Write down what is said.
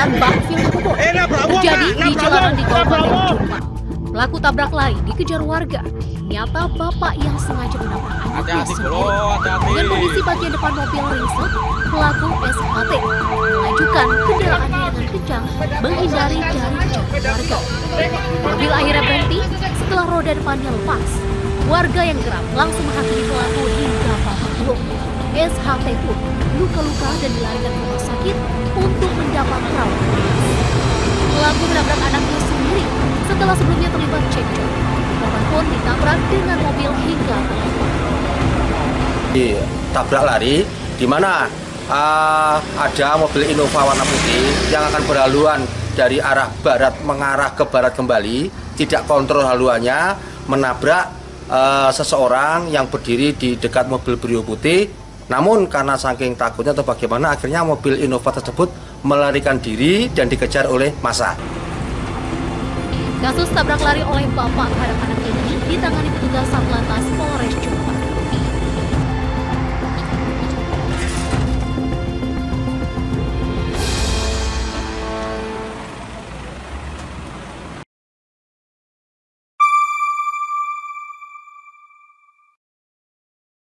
dan bak film kubur terjadi di jalanan di Kabupaten Jombang. Pelaku tabrak lari dikejar warga. Ternyata bapak yang sengaja menabrak anaknya sendiri. Dengan kondisi bagian depan mobil ringsek, pelaku SHT melajukan kendaraannya dengan kencang menghindari dari kejaran warga. Mobil akhirnya berhenti setelah roda depannya lepas. Warga yang geram langsung menghakimi pelaku hingga babak belur. SHT pun luka-luka dan dilarikan ke rumah sakit untuk mendapat perawatan medis. Pelaku menabrak anaknya sendiri setelah sebelumnya terlibat cekcok. Korban pun ditabrak dengan mobil hingga ditabrak lari, di mana ada mobil Innova warna putih yang akan berhaluan dari arah barat mengarah ke barat kembali, tidak kontrol haluannya, menabrak seseorang yang berdiri di dekat mobil Brio putih. Namun karena saking takutnya atau bagaimana, akhirnya mobil Innova tersebut melarikan diri dan dikejar oleh massa. Kasus tabrak lari oleh bapak terhadap anak ini ditangani petugas Satlantas Polres Jombang.